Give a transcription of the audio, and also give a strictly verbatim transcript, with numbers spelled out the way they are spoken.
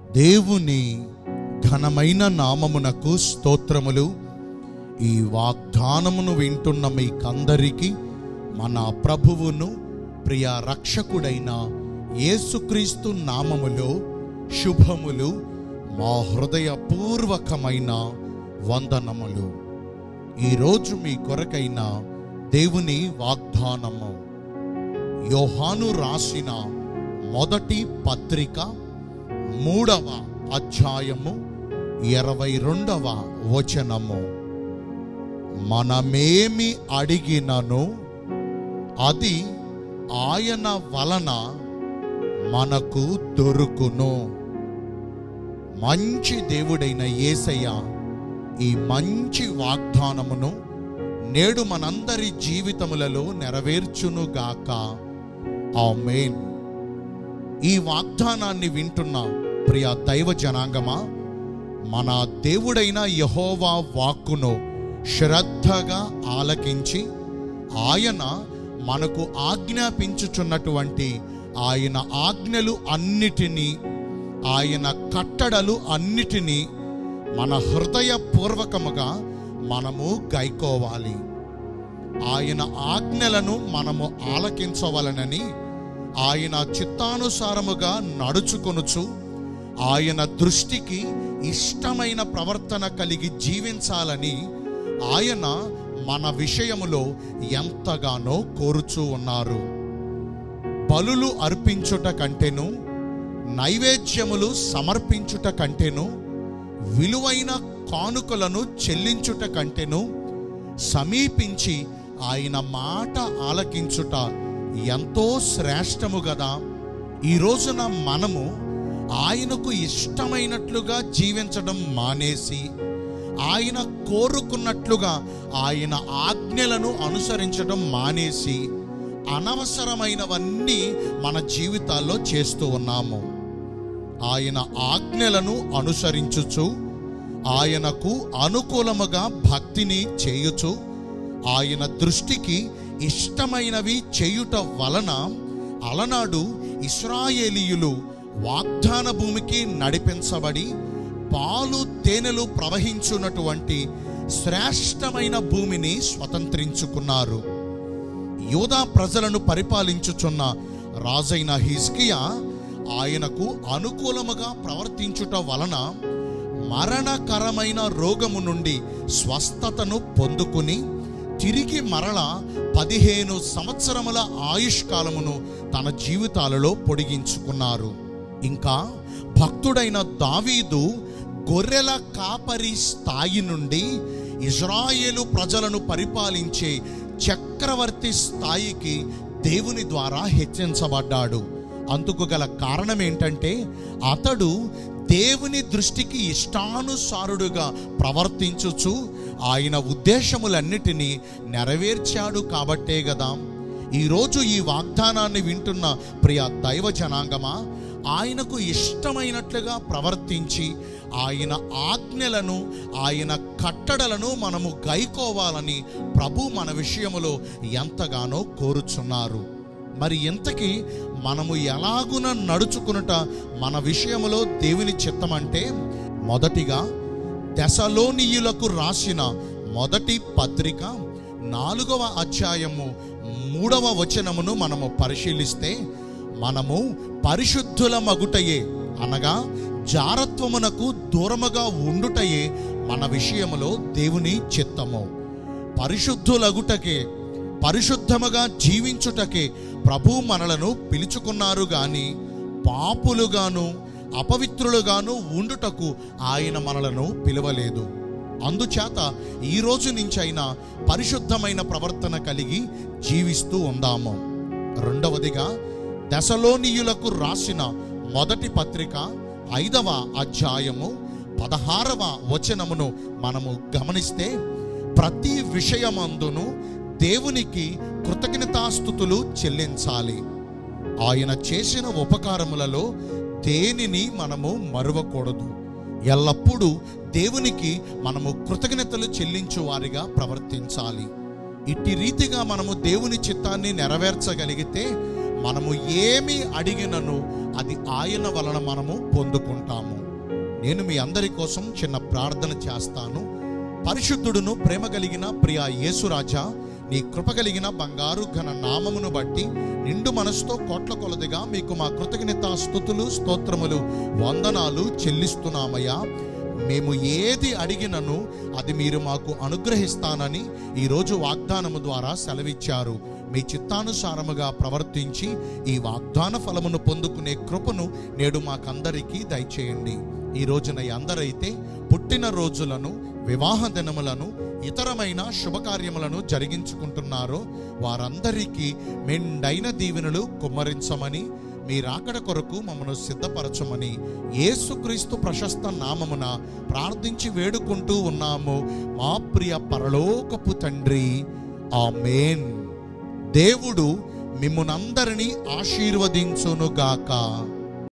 దేవుని ఘనమైన నామమునకు స్తోత్రములు. ఈ వాగ్దానమును వింటున్న మీకందరికీ మన ప్రభువును ప్రియ రక్షకుడైన యేసుక్రీస్తు నామములో శుభములు, మా హృదయపూర్వకమైన వందనములు. ఈరోజు మీ కొరకైన దేవుని వాగ్దానము యోహాను రాసిన మొదటి పత్రిక మూడవ అధ్యాయము ఇరవై రెండవ వచనము. మనమేమి అడిగినను అది ఆయన వలన మనకు దొరుకును. మంచి దేవుడైన యేసయ్య ఈ మంచి వాగ్దానమును నేడు మనందరి జీవితములలో నెరవేర్చునుగాక. ఆమేన్. ఈ వాగ్దానాన్ని వింటున్న ప్రియ దైవ జనాంగమా, మన దేవుడైన యెహోవా వాక్కును శ్రద్ధగా ఆలకించి ఆయన మనకు ఆజ్ఞాపించుచున్నటువంటి ఆయన ఆజ్ఞలు అన్నిటినీ, ఆయన కట్టడలు అన్నిటినీ మన హృదయపూర్వకముగా మనము గైకోవాలి. ఆయన ఆజ్ఞలను మనము ఆలకించవలనని, ఆయన చిత్తానుసారముగా నడుచుకొనుచు ఆయన దృష్టికి ఇష్టమైన ప్రవర్తన కలిగి జీవించాలని ఆయన మన విషయములో ఎంతగానో కోరుచూ ఉన్నారు. బలులు అర్పించుట కంటేను, నైవేద్యములు సమర్పించుట కంటేను, విలువైన కానుకలను చెల్లించుట కంటేను సమీపించి ఆయన మాట ఆలకించుట ఎంతో శ్రేష్టము గదా. ఈ రోజున మనము ఆయనకు ఇష్టమైనట్లుగా జీవించడం మానేసి, ఆయన కోరుకున్నట్లుగా ఆయన ఆజ్ఞలను అనుసరించడం మానేసి అనవసరమైనవన్నీ మన జీవితాల్లో చేస్తూ ఉన్నాము. ఆయన ఆజ్ఞలను అనుసరించుచు, ఆయనకు అనుకూలముగా భక్తిని చేయుచు, ఆయన దృష్టికి ఇష్టమైనవి చేయుట వలన అలనాడు ఇశ్రాయేలీయులు వాగ్దాన భూమికి నడిపించబడి పాలు తేనెలు ప్రవహించున్నటువంటి శ్రేష్టమైన భూమిని స్వతంత్రించుకున్నారు. యూదా ప్రజలను పరిపాలించుచున్న రాజైన హిజ్కియా ఆయనకు అనుకూలముగా ప్రవర్తించుట వలన మరణకరమైన రోగము నుండి స్వస్థతను పొందుకుని తిరిగి మరల పదిహేను సంవత్సరముల ఆయుష్కాలమును తన జీవితాలలో పొడిగించుకున్నారు. ఇంకా భక్తుడైన దావీదు గొర్రెల కాపరి స్థాయి నుండి ఇజ్రాయేలు ప్రజలను పరిపాలించే చక్రవర్తి స్థాయికి దేవుని ద్వారా హెచ్చించబడ్డాడు. అందుకు గల కారణం ఏంటంటే అతడు దేవుని దృష్టికి ఇష్టానుసారుడుగా ప్రవర్తించుచు ఆయన ఉద్దేశములన్నిటినీ నెరవేర్చాడు కాబట్టే కదా. ఈరోజు ఈ వాగ్దానాన్ని వింటున్న ప్రియ దైవ జనాంగమా, ఆయనకు ఇష్టమైనట్లుగా ప్రవర్తించి ఆయన ఆజ్ఞలను, ఆయన కట్టడలను మనము గైకోవాలని ప్రభు మన విషయములో ఎంతగానో కోరుచున్నారు. మరి ఇంతకీ మనము ఎలాగున నడుచుకునుట మన విషయములో దేవుని చిత్తమంటే, మొదటిగా తెసలోనియులకు రాసిన మొదటి పత్రిక నాలుగవ అధ్యాయము మూడవ వచనమును మనము పరిశీలిస్తే, మనము పరిశుద్ధుల మగుటయే అనగా జారత్వమునకు దూరముగా ఉండుటయే మన విషయములో దేవుని చిత్తము. పరిశుద్ధులగుటకే, పరిశుద్ధముగా జీవించుటకే ప్రభు మనలను పిలుచుకున్నారు గాని పాపులుగాను అపవిత్రులుగాను ఉండుటకు ఆయన మనలను పిలవలేదు. అందుచేత ఈ రోజు నుంచైనా పరిశుద్ధమైన ప్రవర్తన కలిగి జీవిస్తూ ఉందాము. రెండవదిగా తెసలోనియులకు రాసిన మొదటి పత్రిక ఐదవ అధ్యాయము పదహారవ వచనమును మనము గమనిస్తే, ప్రతి విషయమందును దేవునికి కృతజ్ఞతాస్తుతులు చెల్లించాలి. ఆయన చేసిన ఉపకారములలో దేనిని మనము మరువకూడదు. ఎల్లప్పుడూ దేవునికి మనము కృతజ్ఞతలు చెల్లించు వారిగా ప్రవర్తించాలి. ఇట్టి రీతిగా మనము దేవుని చిత్తాన్ని నెరవేర్చగలిగితే మనము ఏమి అడిగినను అది ఆయన వలన మనము పొందుకుంటాము. నేను మీ అందరి కోసం చిన్న ప్రార్థన చేస్తాను. పరిశుద్ధుడును ప్రేమ కలిగిన ప్రియ యేసురాజా, నీ కృప కలిగిన బంగారు ఘన నామమును బట్టి నిండు మనసుతో కోట్ల కొలదిగా మీకు మా కృతజ్ఞత స్తుతులు స్తోత్రములు వందనాలు చెల్లిస్తున్నామయ్యా. మేము ఏది అడిగినను అది మీరు మాకు అనుగ్రహిస్తానని ఈరోజు వాగ్దానము ద్వారా సెలవిచ్చారు. మీ చిత్తానుసారముగా ప్రవర్తించి ఈ వాగ్దాన ఫలమును పొందుకునే కృపను నేడు మాకందరికీ దయచేయండి. ఈ రోజున అందరైతే పుట్టిన రోజులను, వివాహ దినములను, ఇతరమైన శుభకార్యములను జరిగించుకుంటున్నారో వారందరికీ మెండైన దీవెనలు కుమ్మరించమని, మీ రాకడ కొరకు మమ్మను సిద్ధపరచమని యేసుక్రీస్తు ప్రశస్త నామమున ప్రార్థించి వేడుకుంటూ ఉన్నాము మా ప్రియ పరలోకపు తండ్రి. ఆమేన్. దేవుడు మిమ్మునందరినీ ఆశీర్వదించునుగాక.